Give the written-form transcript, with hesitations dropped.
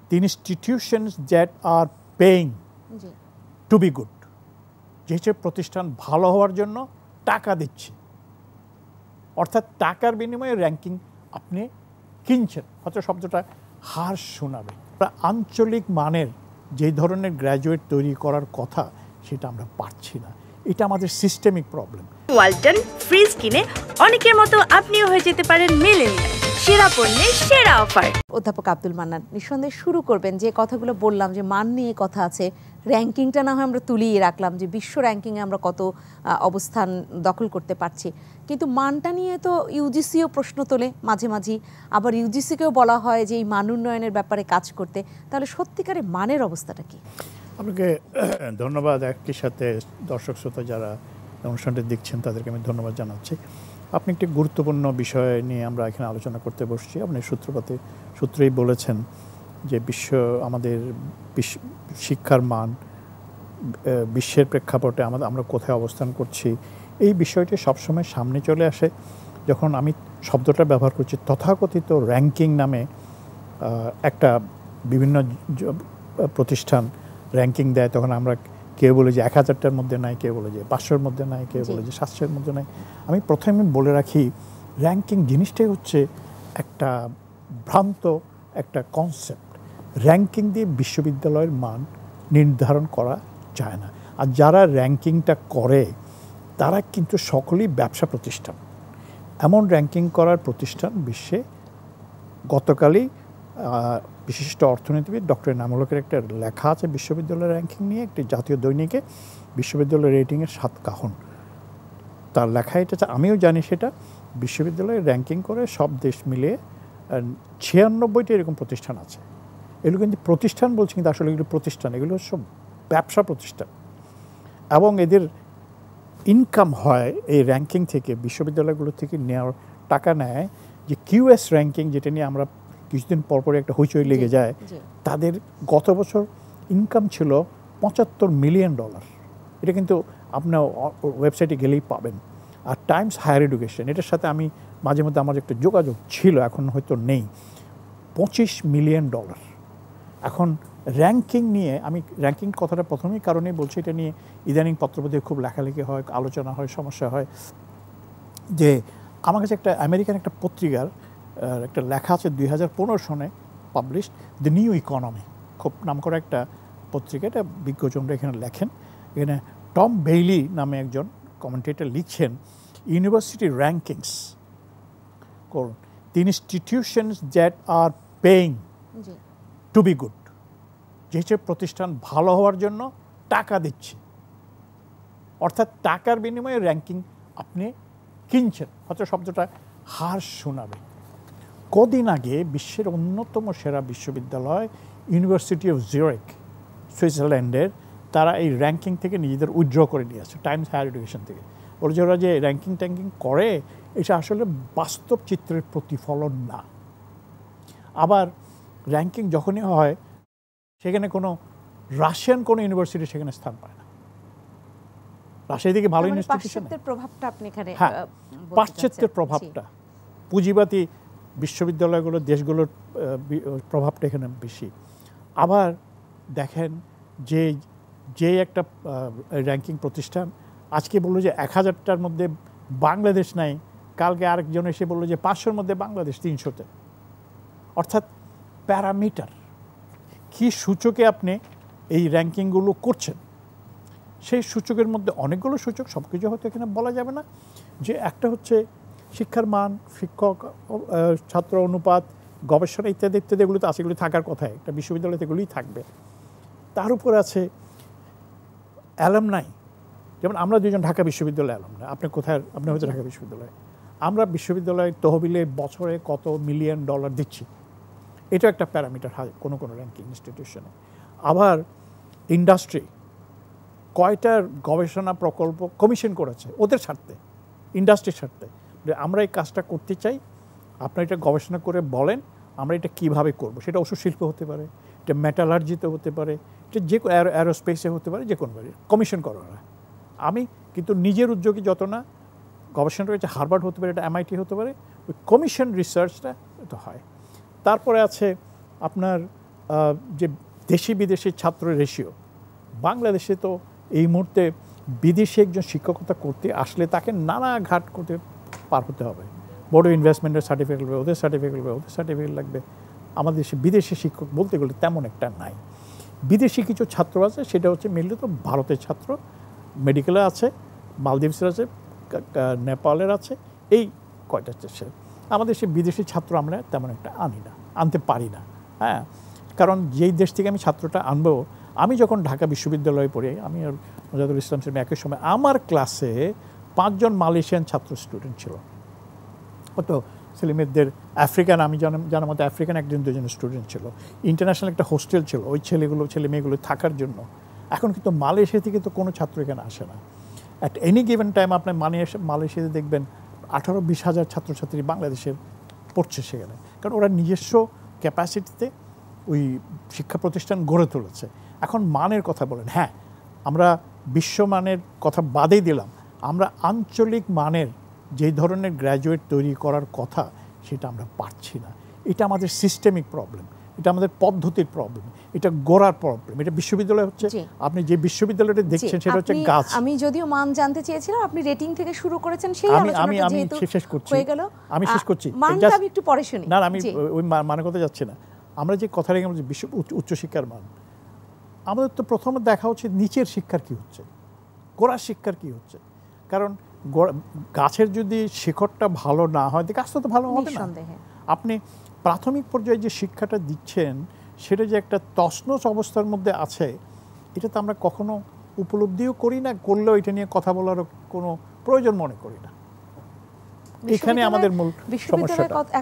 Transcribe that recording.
the institutions that are paying to be good, যে প্রতিষ্ঠান ভালো হওয়ার জন্য টাকা দিচ্ছে, অর্থাৎ টাকার বিনিময়ে র্যাঙ্কিং আপনি কিনছেন। হয়তো শব্দটা হার্শ শোনাবে। আঞ্চলিক মানের যে ধরনের গ্র্যাজুয়েট তৈরি করার কথা সেটা আমরা পারছি না। এটা আমাদের সিস্টেমিক প্রবলেম। ওয়ালটন ফ্রিজ কিনে অনেকের মতো আপনিও হয়ে যেতে পারেন মিলেনিয়াল। সেরা পণ্যের সেরা অফার। অধ্যাপক আব্দুল মান্নান, নিঃসন্দেহে শুরু করবেন যে কথাগুলো বললাম যে মান নিয়ে কথা আছে, র্যাঙ্কিংটা না হয় আমরা তুলিয়ে রাখলাম যে বিশ্ব র্যাঙ্কিংয়ে আমরা কত অবস্থান দখল করতে পারছি, কিন্তু মানটা নিয়ে তো ইউজিসিও প্রশ্ন তোলে মাঝে মাঝে, আবার ইউজিসিকেও বলা হয় যে এই মান উন্নয়নের ব্যাপারে কাজ করতে। তাহলে সত্যিকারের মানের অবস্থাটা কি? আপনাকে ধন্যবাদ। একই সাথে দর্শক শ্রোতা যারা অনুষ্ঠানটি দেখছেন তাদেরকে আমি ধন্যবাদ জানাচ্ছি। আপনি একটি গুরুত্বপূর্ণ বিষয় নিয়ে আমরা এখানে আলোচনা করতে বসছি। আপনি সূত্রেই বলেছেন যে আমাদের শিক্ষার মান বিশ্বের প্রেক্ষাপটে আমরা কোথায় অবস্থান করছি, এই বিষয়টি সবসময় সামনে চলে আসে যখন আমি শব্দটা ব্যবহার করছি তথাকথিত র্যাঙ্কিং নামে একটা বিভিন্ন প্রতিষ্ঠান র্যাঙ্কিং দেয়। তখন আমরা কেউ বলে যে 1000টার মধ্যে নাই, কেউ বলে যে 500-র মধ্যে নাই, কেউ বলে যে 700-এর মধ্যে নাই। আমি প্রথমে বলে রাখি, র্যাঙ্কিং জিনিসটাই হচ্ছে একটা ভ্রান্ত একটা কনসেপ্ট। র্যাঙ্কিং দিয়ে বিশ্ববিদ্যালয়ের মান নির্ধারণ করা যায় না। আর যারা র্যাঙ্কিংটা করে তারা কিন্তু সকলেই ব্যবসা প্রতিষ্ঠান। এমন র্যাঙ্কিং করার প্রতিষ্ঠান বিশ্বে গতকালই বিশিষ্ট অর্থনীতিবিদ ডক্টর এনামুল হকের একটা লেখা আছে বিশ্ববিদ্যালয়ের র্যাঙ্কিং নিয়ে, একটি জাতীয় দৈনিকে, বিশ্ববিদ্যালয়ের রেটিংয়ের 7 কাহন। তার লেখা এটা, আমিও জানি সেটা, বিশ্ববিদ্যালয়ের র্যাঙ্কিং করে সব দেশ মিলিয়ে 96টি এরকম প্রতিষ্ঠান আছে। এগুলো কিন্তু প্রতিষ্ঠান বলছি, কিন্তু আসলে এগুলো প্রতিষ্ঠান, এগুলো সব ব্যবসা প্রতিষ্ঠান। এবং এদের ইনকাম হয় এই র্যাঙ্কিং থেকে, বিশ্ববিদ্যালয়গুলো থেকে নেওয়ার টাকা নেয়। যে কিউএস র্যাঙ্কিং, যেটা নিয়ে আমরা কিছুদিন পরপরই একটা হইচই লেগে যায়, তাদের গত বছর ইনকাম ছিল $75 মিলিয়ন। এটা কিন্তু আপনার ওয়েবসাইটে গেলেই পাবেন। আর টাইমস হায়ার এডুকেশন, এটার সাথে আমি মাঝে মধ্যে আমার একটা যোগাযোগ ছিল, এখন হয়তো নেই, $25 মিলিয়ন। এখন র্যাঙ্কিং নিয়ে, আমি র্যাঙ্কিং কথাটা প্রথমেই কারণেই বলছি, এটা নিয়ে ইদানিং পত্রপত্রিকায় খুব লেখালেখি হয়, আলোচনা হয়, সমস্যা হয়। যে আমার কাছে একটা আমেরিকান একটা পত্রিকার একটা লেখা আছে 2015 সনে পাবলিশ, দ্য নিউ ইকোনমি, খুব নামকরা একটা পত্রিকা, এটা বিজ্ঞজনরা এখানে লেখেন। এখানে টম বেইলি নামে একজন কমেন্টেটর লিখছেন, ইউনিভার্সিটি র্যাঙ্কিংস করুন, the institutions that are paying to be good, যে প্রতিষ্ঠান ভালো হওয়ার জন্য টাকা দিচ্ছে, অর্থাৎ টাকার বিনিময়ে র্যাঙ্কিং আপনি কিনছেন। হয়তো শব্দটা হার্শ শোনাবে। কদিন আগে বিশ্বের অন্যতম সেরা বিশ্ববিদ্যালয় ইউনিভার্সিটি অফ জিউরিখ, সুইজারল্যান্ডের, তারা এই র্যাঙ্কিং থেকে নিজেদের উইথড্র করে নিয়েছে টাইমস হায়ার এডুকেশন থেকে। বলছে ওরা যে র্যাঙ্কিং ট্যাঙ্কিং করে এটা আসলে বাস্তব চিত্রের প্রতিফলন না। আবার র্যাঙ্কিং যখনই হয় সেখানে কোনো রাশিয়ান কোনো ইউনিভার্সিটি সেখানে স্থান পায় না। রাশিয়া থেকে ভালো ইনস্টিটিউশন, প্রভাবটা আপনি এখানে, হ্যাঁ, পাশ্চাত্যের প্রভাবটা, পুঁজিবাদী বিশ্ববিদ্যালয়গুলোর, দেশগুলোর প্রভাবটা এখানে বেশি। আবার দেখেন যে একটা র্যাঙ্কিং প্রতিষ্ঠান আজকে বললো যে 1000টার মধ্যে বাংলাদেশ নাই, কালকে আরেকজন এসে বললো যে 500-র মধ্যে বাংলাদেশ, 300-তে। অর্থাৎ প্যারামিটার কি সূচকে আপনি এই র্যাঙ্কিংগুলো করছেন, সেই সূচকের মধ্যে অনেকগুলো সূচক, সব কিছু হয়তো এখানে বলা যাবে না। যে একটা হচ্ছে শিক্ষার মান, শিক্ষক ছাত্র অনুপাত, গবেষণা ইত্যাদি ইত্যাদি, এগুলো তো আছে, এগুলি থাকার কথায়, একটা বিশ্ববিদ্যালয়তে এগুলোই থাকবে। তার উপর আছে অ্যালামনাই, যেমন আমরা দুজন ঢাকা বিশ্ববিদ্যালয় অ্যালামনাই। আপনি কোথায়? আপনি হয়তো ঢাকা বিশ্ববিদ্যালয়। আমরা বিশ্ববিদ্যালয়ের তহবিলে বছরে কত $মিলিয়ন দিচ্ছি, এটা একটা প্যারামিটার হয় কোনো কোনো র্যাঙ্কিং ইনস্টিটিউশনে। আবার ইন্ডাস্ট্রি কয়টার গবেষণা প্রকল্প কমিশন করেছে ওদের স্বার্থে, ইন্ডাস্ট্রির স্বার্থে, যে আমরা এই কাজটা করতে চাই, আপনারা এটা গবেষণা করে বলেন আমরা এটা কীভাবে করব। সেটা ওষুধ শিল্প হতে পারে, এটা মেটালার্জিতে হতে পারে, এটা যে অ্যারোস্পেসে হতে পারে, যে কোনোভাবে কমিশন করা হয়। আমি কিন্তু নিজের উদ্যোগে যত না গবেষণা রয়েছে, হার্ভার্ড হতে পারে, এটা MIT হতে পারে, ওই কমিশন রিসার্চটা তো হয়। তারপরে আছে আপনার যে দেশি বিদেশি ছাত্র রেশিও, বাংলাদেশে তো এই মুহূর্তে বিদেশি একজন শিক্ষকতা করতে আসলে তাকে নানা ঘাট করতে পার হতে হবে। বড় ইনভেস্টমেন্টের সার্টিফিকেট লাগবে, ওদের সার্টিফিকেট লাগবে, ওদের সার্টিফিকেট লাগবে। আমাদের দেশে বিদেশি শিক্ষক বলতে গেলে তেমন একটা নাই। বিদেশি কিছু ছাত্র আছে, সেটা হচ্ছে মিললে তো ভারতের ছাত্র, মেডিকেলে আছে, মালদ্বীপসের আছে, নেপালের আছে, এই কয়টা দেশে। আমাদের সে বিদেশি ছাত্র আমরা তেমন একটা আনি না, আনতে পারি না। হ্যাঁ, কারণ যেই দেশ থেকে আমি ছাত্রটা আনবো, আমি যখন ঢাকা বিশ্ববিদ্যালয়ে পড়ি, আমি আর মোজাদুল ইসলাম ছিলাম একই সময়, আমার ক্লাসে 5 জন মালয়েশিয়ান ছাত্র স্টুডেন্ট ছিল। হয়তো ছেলেমেয়েদের আফ্রিকান, আমি জানার মতো আফ্রিকান 1-2 জন স্টুডেন্ট ছিল। ইন্টারন্যাশনাল একটা হোস্টেল ছিল ওই ছেলে মেয়েগুলো থাকার জন্য। এখন কিন্তু মালয়েশিয়া থেকে তো কোনো ছাত্র এখানে আসে না। অ্যাট এনি গিভেন টাইম আপনি মালয়েশিয়াতে দেখবেন 18-20 হাজার ছাত্রছাত্রী বাংলাদেশের পড়ছে সেখানে, কারণ ওরা নিজস্ব ক্যাপাসিটিতে ওই শিক্ষা প্রতিষ্ঠান গড়ে তুলেছে। এখন মানের কথা বলেন, হ্যাঁ আমরা বিশ্বমানের কথা বাদেই দিলাম, আমরা আঞ্চলিক মানের যেই ধরনের গ্র্যাজুয়েট তৈরি করার কথা সেটা আমরা পারছি না। এটা আমাদের সিস্টেমিক প্রবলেম, এটা আমাদের পদ্ধতির প্রবলেম, এটা গোড়ার প্রবলেম। এটা বিশ্ববিদ্যালয় হচ্ছে, আপনি যে বিশ্ববিদ্যালয়টা দেখছেন সেটা হচ্ছে গাছ। আমি যদিও মান জানতে চেয়েছিলাম, আপনি রেটিং থেকে শুরু করেছেন, সেই আমি শেষ করছি, আমি শেষ করছি, মানটা আমি একটু পরে শুনি। না আমি ওই মানের কথা যাচ্ছি না। আমরা যে কথা রেখে বলছি বিশ্ব উচ্চশিক্ষার মান, আমাদের তো প্রথমে দেখা হচ্ছে নিচের শিক্ষার কি হচ্ছে, গোড়ার শিক্ষার কি হচ্ছে। কারণ গাছের যদি শিকড়টা ভালো না হয় তো গাছটা তো ভালো হবে না। আপনি প্রাথমিক পর্যায়ে যে শিক্ষাটা দিচ্ছেন সেটা যে একটা তছনছ অবস্থার মধ্যে আছে, এটা তো আমরা কখনো উপলব্ধিও করি না, করলেও এটা নিয়ে কথা বলারও কোনো প্রয়োজন মনে করি না। এখানে আমাদের মূল সমস্যাটা।